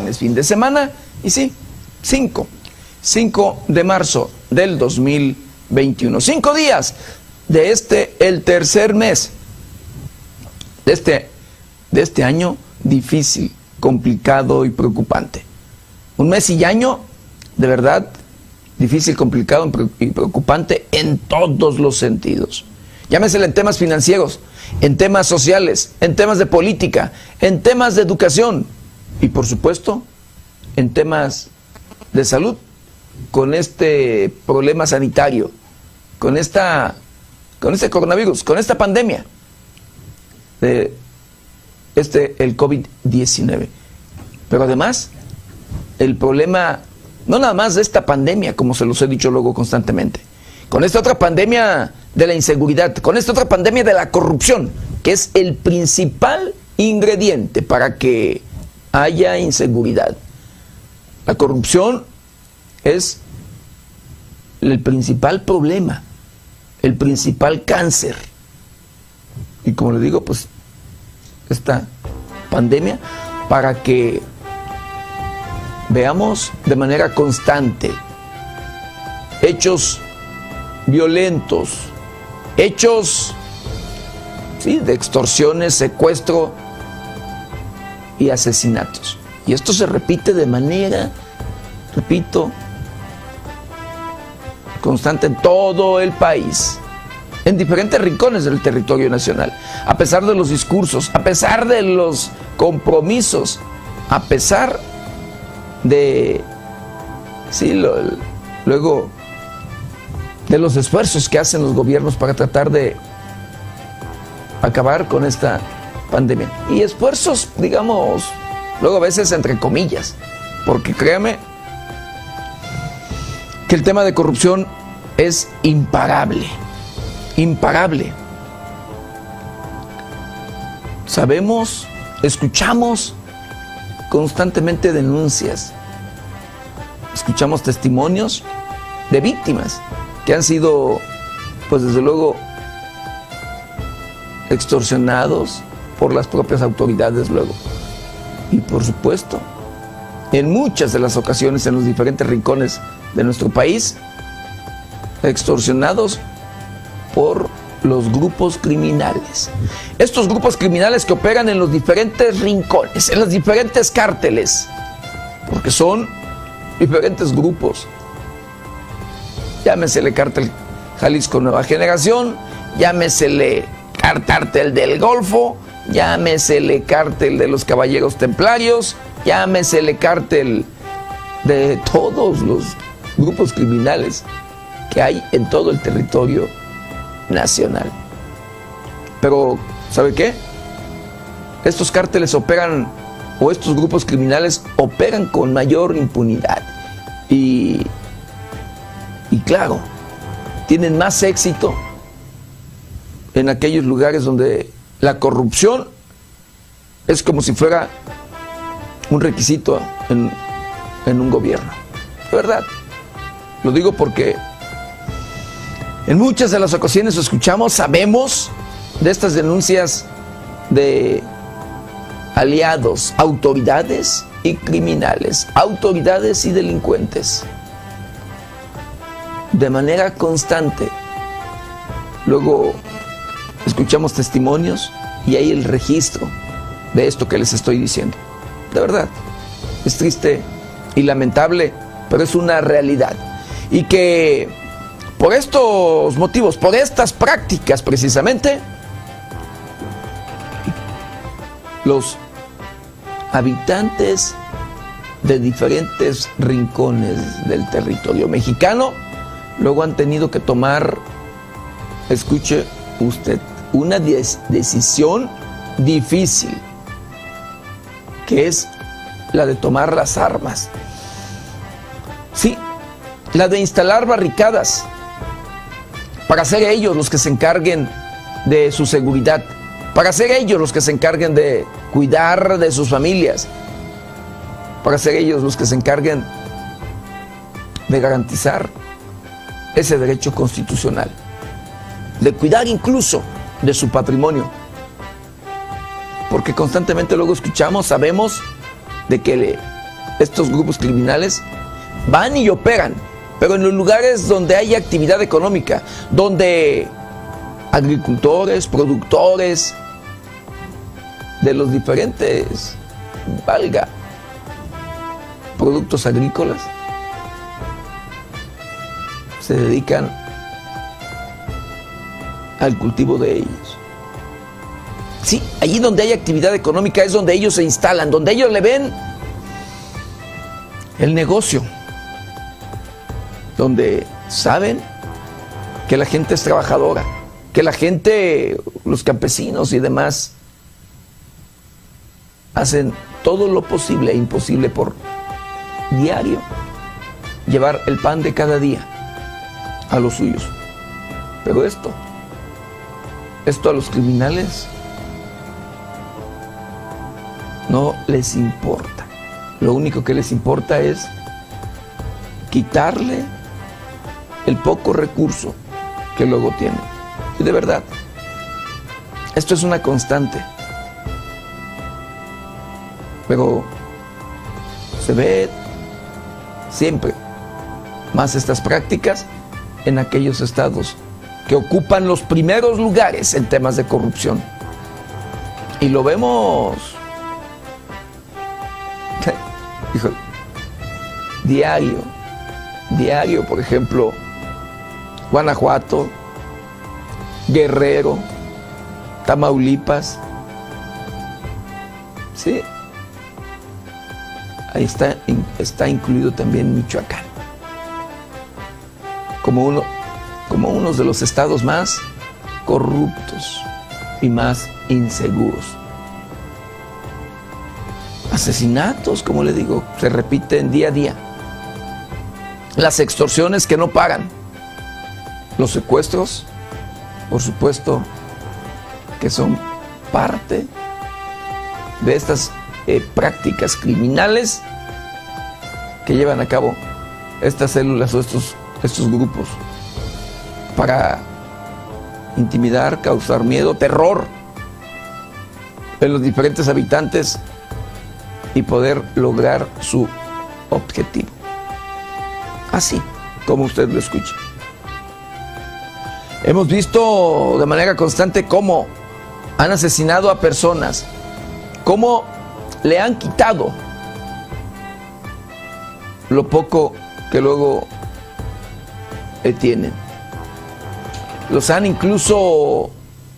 viernes, fin de semana, y sí, 5 de marzo del 2021. 5 días de el tercer mes de este año difícil, complicado y preocupante. Un mes y año, de verdad, difícil, complicado y preocupante en todos los sentidos. Llámesele en temas financieros, en temas sociales, en temas de política, en temas de educación y, por supuesto, en temas de salud, con este problema sanitario, con este coronavirus, con esta pandemia, el COVID-19. Pero además, el problema, no nada más de esta pandemia, como se los he dicho luego constantemente, con esta otra pandemia de la inseguridad, con esta otra pandemia de la corrupción, que es el principal ingrediente para que haya inseguridad. La corrupción es el principal problema, el principal cáncer. Y como le digo, pues esta pandemia, para que veamos de manera constante hechos violentos, hechos, sí, de extorsiones, secuestro y asesinatos. Y esto se repite de manera, repito, constante en todo el país, en diferentes rincones del territorio nacional, a pesar de los discursos, a pesar de los compromisos, a pesar de, sí, luego de los esfuerzos que hacen los gobiernos para tratar de acabar con esta pandemia. Y esfuerzos, digamos, luego a veces entre comillas, porque créame que el tema de corrupción es imparable, imparable. Sabemos, escuchamos constantemente denuncias, escuchamos testimonios de víctimas que han sido, pues desde luego, extorsionados por las propias autoridades luego. Y por supuesto, en muchas de las ocasiones, en los diferentes rincones de nuestro país, extorsionados por los grupos criminales. Estos grupos criminales que operan en los diferentes rincones, en los diferentes cárteles, porque son diferentes grupos. Llámesele Cártel Jalisco Nueva Generación, llámesele Cártel del Golfo, llámesele Cártel de los Caballeros Templarios, llámesele Cártel de todos los grupos criminales que hay en todo el territorio nacional. Pero, ¿sabe qué? Estos cárteles operan, o estos grupos criminales operan con mayor impunidad. Y claro, tienen más éxito en aquellos lugares donde la corrupción es como si fuera un requisito en un gobierno. De verdad, lo digo porque en muchas de las ocasiones escuchamos, sabemos de estas denuncias de aliados, autoridades y criminales, autoridades y delincuentes, de manera constante. Luego escuchamos testimonios y hay el registro de esto que les estoy diciendo. De verdad, es triste y lamentable, pero es una realidad. Y que por estos motivos, por estas prácticas precisamente, los habitantes de diferentes rincones del territorio mexicano luego han tenido que tomar, escuche usted, una decisión difícil, que es la de tomar las armas. Sí, la de instalar barricadas para ser ellos los que se encarguen de su seguridad, para ser ellos los que se encarguen de cuidar de sus familias, para ser ellos los que se encarguen de garantizar ese derecho constitucional, de cuidar incluso de su patrimonio. Porque constantemente luego escuchamos, sabemos de que estos grupos criminales van y operan, pero en los lugares donde hay actividad económica, donde agricultores, productores de los diferentes, productos agrícolas, se dedican al cultivo de ellos. Sí, allí donde hay actividad económica es donde ellos se instalan, donde ellos le ven el negocio, donde saben que la gente es trabajadora, que la gente, los campesinos y demás, hacen todo lo posible e imposible por diario llevar el pan de cada día a los suyos. Pero esto a los criminales no les importa. Lo único que les importa es quitarle el poco recurso que luego tienen. Y de verdad, esto es una constante. Pero se ve siempre más estas prácticas en aquellos estados que ocupan los primeros lugares en temas de corrupción. Y lo vemos, híjole, diario, por ejemplo, Guanajuato, Guerrero, Tamaulipas, sí, ahí está incluido también Michoacán, como uno de los estados más corruptos y más inseguros. Asesinatos, como le digo, se repiten día a día. Las extorsiones que no pagan. Los secuestros, por supuesto, que son parte de estas prácticas criminales que llevan a cabo estas células o estos grupos para intimidar, causar miedo, terror en los diferentes habitantes y poder lograr su objetivo. Así como usted lo escucha. Hemos visto de manera constante cómo han asesinado a personas, cómo le han quitado lo poco que luego tienen. Los han incluso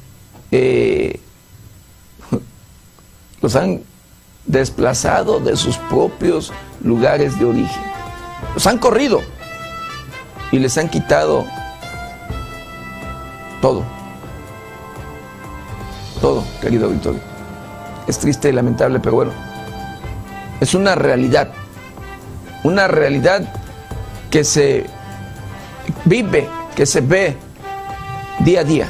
los han desplazado de sus propios lugares de origen. Los han corrido y les han quitado todo, querido Victorio. Es triste y lamentable, pero bueno, es una realidad que se vive, que se ve día a día.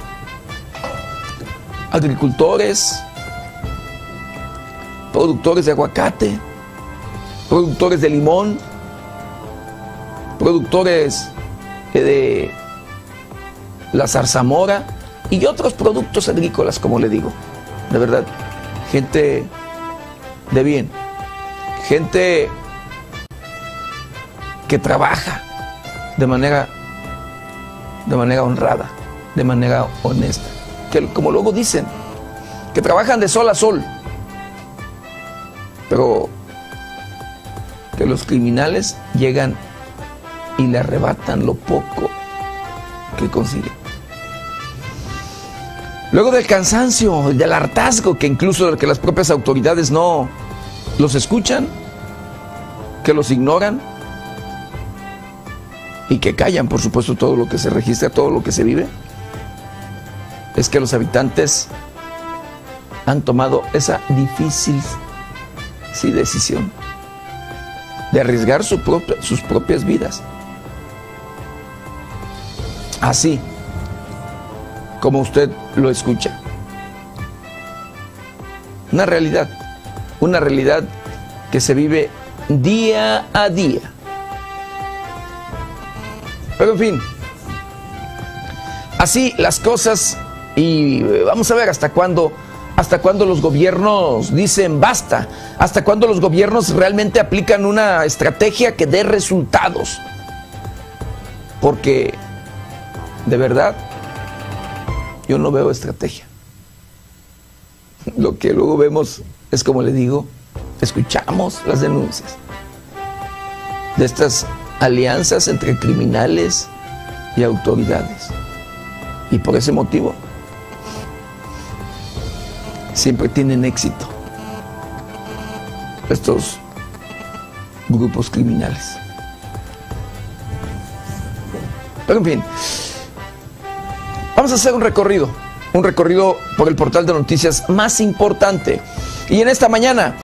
Agricultores, productores de aguacate, productores de limón, productores de la zarzamora y otros productos agrícolas, como le digo. De verdad, gente de bien, gente que trabaja de manera honrada, de manera honesta, que como luego dicen, que trabajan de sol a sol, pero que los criminales llegan y le arrebatan lo poco que consiguen. Luego del cansancio, del hartazgo, que incluso que las propias autoridades no los escuchan, que los ignoran y que callan, por supuesto, todo lo que se registra, todo lo que se vive, es que los habitantes han tomado esa difícil decisión de arriesgar sus propias vidas. Así como usted lo escucha. Una realidad que se vive día a día. Pero en fin, así las cosas, y vamos a ver hasta cuándo ¿Hasta cuándo los gobiernos dicen basta? ¿Hasta cuándo los gobiernos realmente aplican una estrategia que dé resultados? Porque, de verdad, yo no veo estrategia. Lo que luego vemos es, como le digo, escuchamos las denuncias de estas alianzas entre criminales y autoridades. Y por ese motivo siempre tienen éxito estos grupos criminales. Pero en fin, vamos a hacer un recorrido por el portal de noticias más importante. Y en esta mañana